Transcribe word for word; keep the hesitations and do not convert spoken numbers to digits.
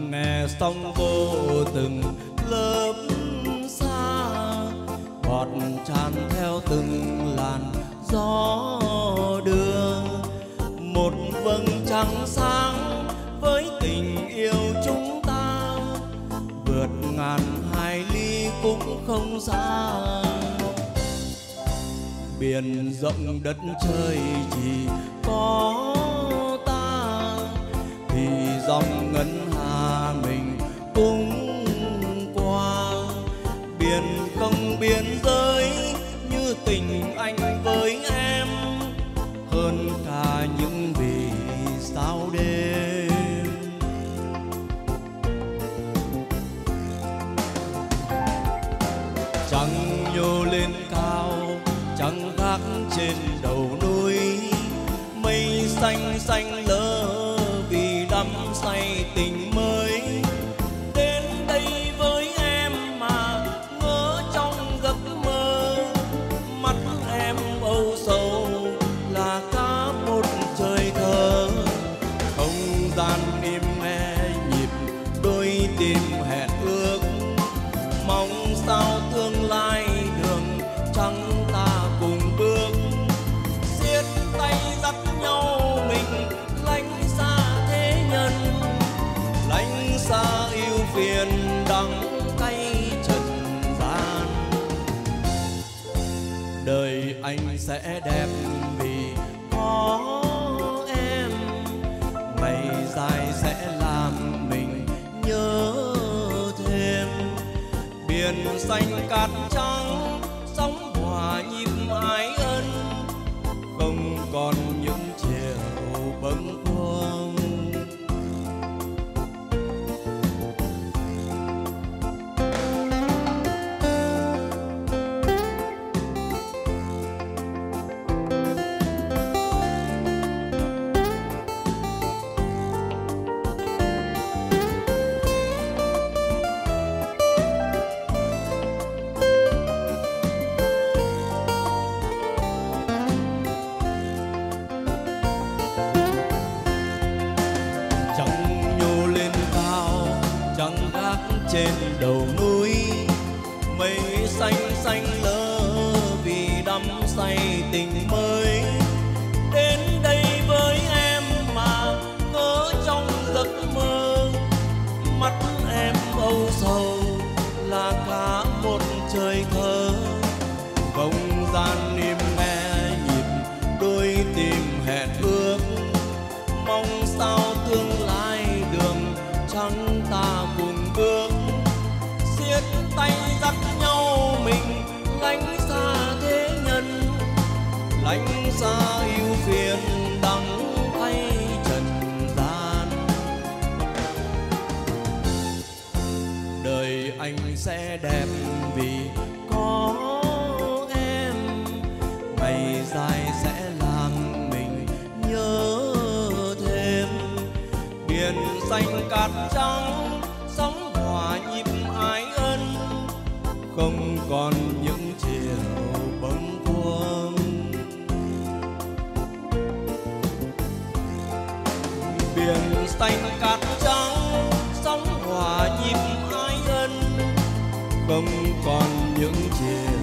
nghe sóng vô từng lớp xa, bọt tràn theo từng làn gió đưa. Một vầng trăng sáng với tình yêu chúng ta, vượt ngàn hải ly cũng không xa. Biển rộng đất trời chỉ có ta, thì dòng ngân hà mình cũng qua. Biển không biên giới như tình anh với em, hơn cả những vì sao đêm. Trăng nhô lên cao, trăng khác trên đầu núi, mây xanh xanh lơ vì đắm say tình mới. Đến đây với em mà ngỡ trong giấc mơ, mắt em âu sầu là cả một trời thơ. Không gian im nghe nhịp đôi tim hẹn ước, mong sao tương lai đường trắng ta cùng bước. Siết tay dắt nhau mình lánh xa thế nhân, lánh xa yêu phiền đắng cay trần gian. Đời anh sẽ đẹp vì có em, ngày dài sẽ làm mình nhớ thêm. Biển xanh cát trắng, sóng hòa nhịp ái ân, không còn những chiều bâng khuâng. Trên đầu núi mây xanh xanh lơ vì đắm say tình mới. Đến đây với em mà ngỡ trong giấc mơ, mắt em âu sầu là cả một trời thơ. Không gian im nghe nhịp đôi tim hẹn ước, mong sao tương lai đường trắng ta cùng bước. Siết tay dắt nhau mình lánh xa thế nhân, lánh xa yêu phiền đắng cay trần gian. Đời anh sẽ đẹp vì có em, ngày dài sẽ làm mình nhớ thêm. Biển xanh cát trắng, sóng hòa nhịp ái ân, không còn những chiều bâng khuâng. Biển xanh cát trắng, sóng hòa nhịp ái ân, không còn những chiều